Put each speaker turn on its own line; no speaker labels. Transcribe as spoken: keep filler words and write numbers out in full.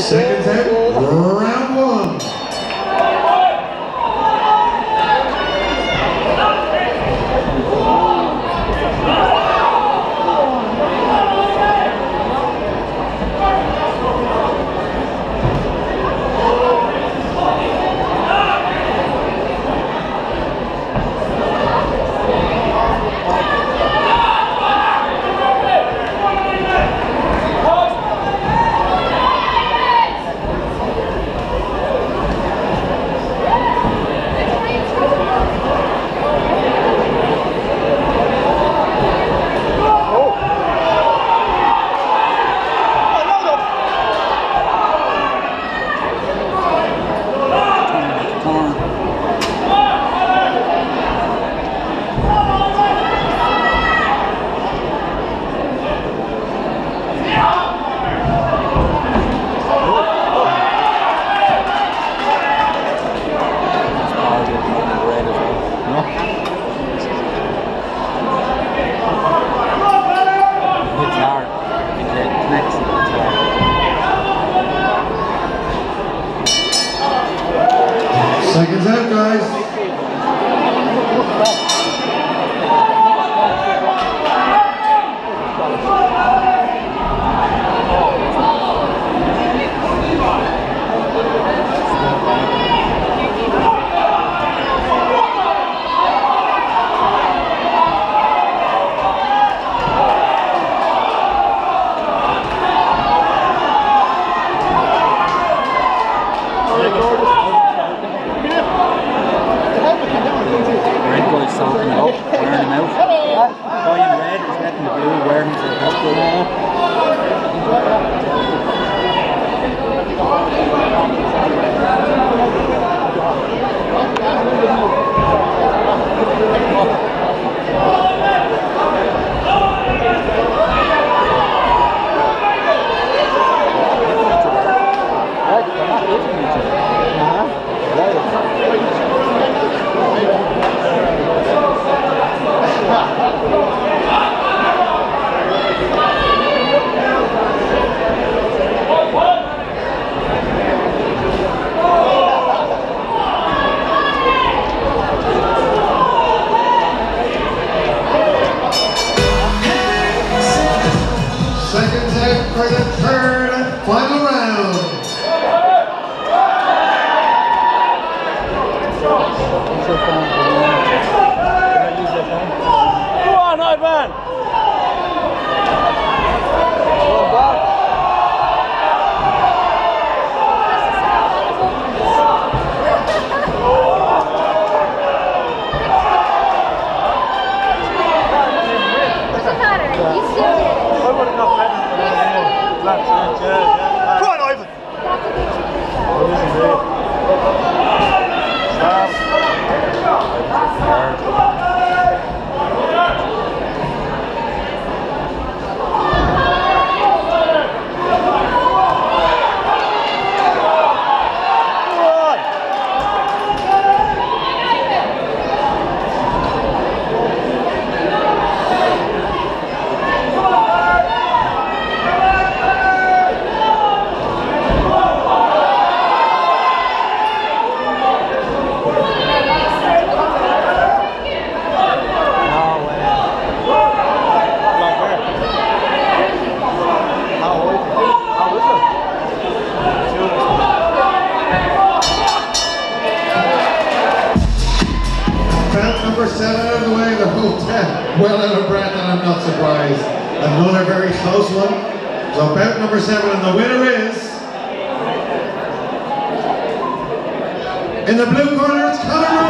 Seconds out, round one. Seconds out, guys. For the third and final round.
Go on, Ivan!
Doesn't matter, you still did it.
That's it, yeah, yeah. Go on, Ivan!
That's a good shot.
What is it?
Number seven out of the way, the whole ten. Well out of breath, and I'm not surprised. Another very close one. So bout number seven, and the winner is... In the blue corner, it's Conor.